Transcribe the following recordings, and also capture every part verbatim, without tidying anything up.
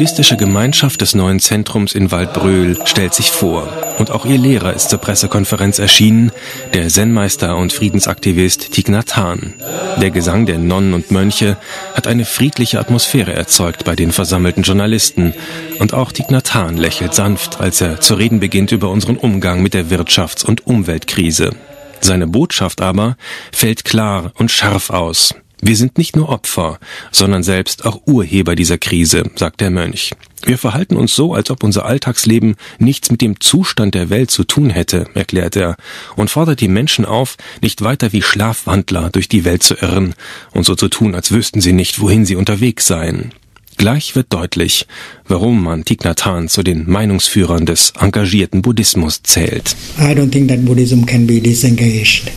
buddhistische Gemeinschaft des neuen Zentrums in Waldbröl stellt sich vor. Und auch ihr Lehrer ist zur Pressekonferenz erschienen, der Zen-Meister und Friedensaktivist Thich Nhat Hanh. Der Gesang der Nonnen und Mönche hat eine friedliche Atmosphäre erzeugt bei den versammelten Journalisten. Und auch Thich Nhat Hanh lächelt sanft, als er zu reden beginnt über unseren Umgang mit der Wirtschafts- und Umweltkrise. Seine Botschaft aber fällt klar und scharf aus. Wir sind nicht nur Opfer, sondern selbst auch Urheber dieser Krise, sagt der Mönch. Wir verhalten uns so, als ob unser Alltagsleben nichts mit dem Zustand der Welt zu tun hätte, erklärt er, und fordert die Menschen auf, nicht weiter wie Schlafwandler durch die Welt zu irren und so zu tun, als wüssten sie nicht, wohin sie unterwegs seien. Gleich wird deutlich, warum man Thich Nhat Hanh zu den Meinungsführern des engagierten Buddhismus zählt. I don't think that Buddhism can be disengaged.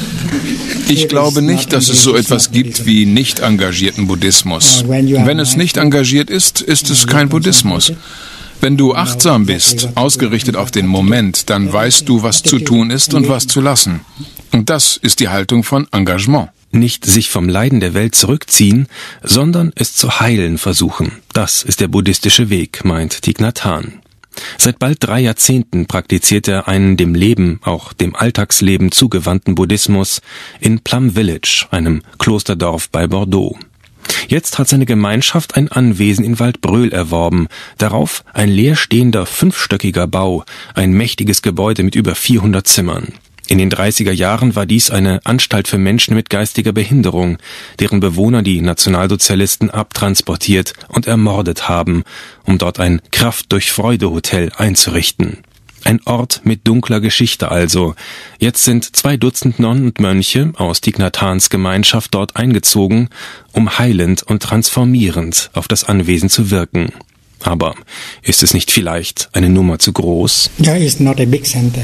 Ich glaube nicht, dass es so etwas gibt wie nicht engagierten Buddhismus. Wenn es nicht engagiert ist, ist es kein Buddhismus. Wenn du achtsam bist, ausgerichtet auf den Moment, dann weißt du, was zu tun ist und was zu lassen. Und das ist die Haltung von Engagement. Nicht sich vom Leiden der Welt zurückziehen, sondern es zu heilen versuchen. Das ist der buddhistische Weg, meint Thich Nhat Hanh. Seit bald drei Jahrzehnten praktiziert er einen dem Leben, auch dem Alltagsleben zugewandten Buddhismus in Plum Village, einem Klosterdorf bei Bordeaux. Jetzt hat seine Gemeinschaft ein Anwesen in Waldbröl erworben, darauf ein leerstehender fünfstöckiger Bau, ein mächtiges Gebäude mit über vierhundert Zimmern. In den dreißiger Jahren war dies eine Anstalt für Menschen mit geistiger Behinderung, deren Bewohner die Nationalsozialisten abtransportiert und ermordet haben, um dort ein Kraft-durch-Freude-Hotel einzurichten. Ein Ort mit dunkler Geschichte also. Jetzt sind zwei Dutzend Nonnen und Mönche aus Thich Nhat Hanhs Gemeinschaft dort eingezogen, um heilend und transformierend auf das Anwesen zu wirken. Aber ist es nicht vielleicht eine Nummer zu groß? Yeah, it's not a big center.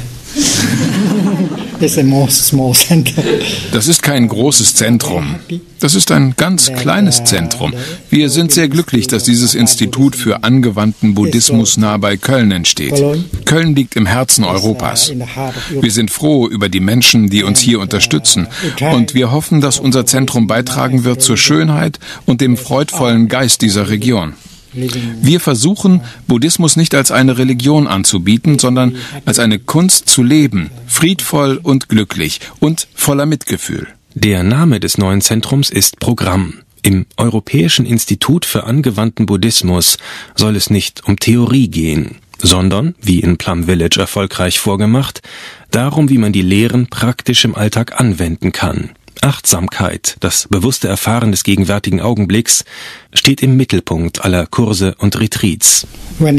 It's a more small center. Das ist kein großes Zentrum. Das ist ein ganz kleines Zentrum. Wir sind sehr glücklich, dass dieses Institut für angewandten Buddhismus nahe bei Köln entsteht. Köln liegt im Herzen Europas. Wir sind froh über die Menschen, die uns hier unterstützen. Und wir hoffen, dass unser Zentrum beitragen wird zur Schönheit und dem freudvollen Geist dieser Region. Wir versuchen, Buddhismus nicht als eine Religion anzubieten, sondern als eine Kunst zu leben, friedvoll und glücklich und voller Mitgefühl. Der Name des neuen Zentrums ist Programm. Im Europäischen Institut für angewandten Buddhismus soll es nicht um Theorie gehen, sondern, wie in Plum Village erfolgreich vorgemacht, darum, wie man die Lehren praktisch im Alltag anwenden kann. Achtsamkeit, das bewusste Erfahren des gegenwärtigen Augenblicks, steht im Mittelpunkt aller Kurse und Retreats. Wenn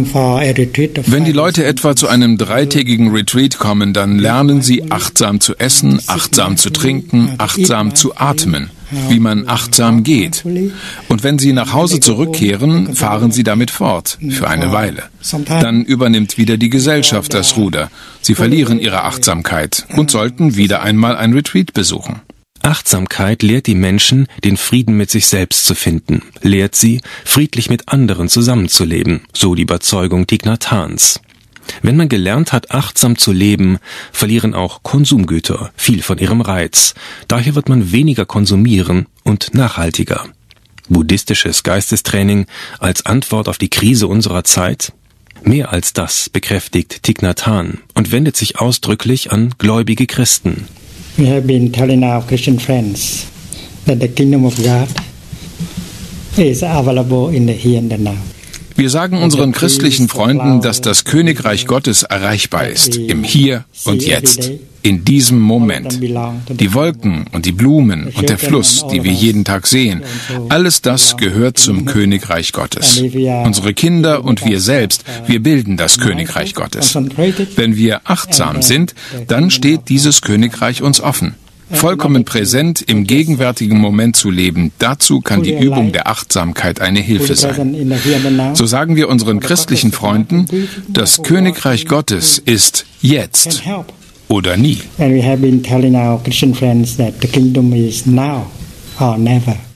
die Leute etwa zu einem dreitägigen Retreat kommen, dann lernen sie achtsam zu essen, achtsam zu trinken, achtsam zu atmen, wie man achtsam geht. Und wenn sie nach Hause zurückkehren, fahren sie damit fort, für eine Weile. Dann übernimmt wieder die Gesellschaft das Ruder. Sie verlieren ihre Achtsamkeit und sollten wieder einmal ein Retreat besuchen. Achtsamkeit lehrt die Menschen, den Frieden mit sich selbst zu finden, lehrt sie, friedlich mit anderen zusammenzuleben, so die Überzeugung Thich Nhat Hanhs. Wenn man gelernt hat, achtsam zu leben, verlieren auch Konsumgüter viel von ihrem Reiz. Daher wird man weniger konsumieren und nachhaltiger. Buddhistisches Geistestraining als Antwort auf die Krise unserer Zeit? Mehr als das bekräftigt Thich Nhat Hanh und wendet sich ausdrücklich an gläubige Christen. We have been telling our Christian friends that the kingdom of God is available in the here and the now. Wir sagen unseren christlichen Freunden, dass das Königreich Gottes erreichbar ist, im Hier und Jetzt, in diesem Moment. Die Wolken und die Blumen und der Fluss, die wir jeden Tag sehen, alles das gehört zum Königreich Gottes. Unsere Kinder und wir selbst, wir bilden das Königreich Gottes. Wenn wir achtsam sind, dann steht dieses Königreich uns offen. Vollkommen präsent im gegenwärtigen Moment zu leben, dazu kann die Übung der Achtsamkeit eine Hilfe sein. So sagen wir unseren christlichen Freunden, das Königreich Gottes ist jetzt oder nie. And we have been telling our Christian friends that the kingdom is now or never.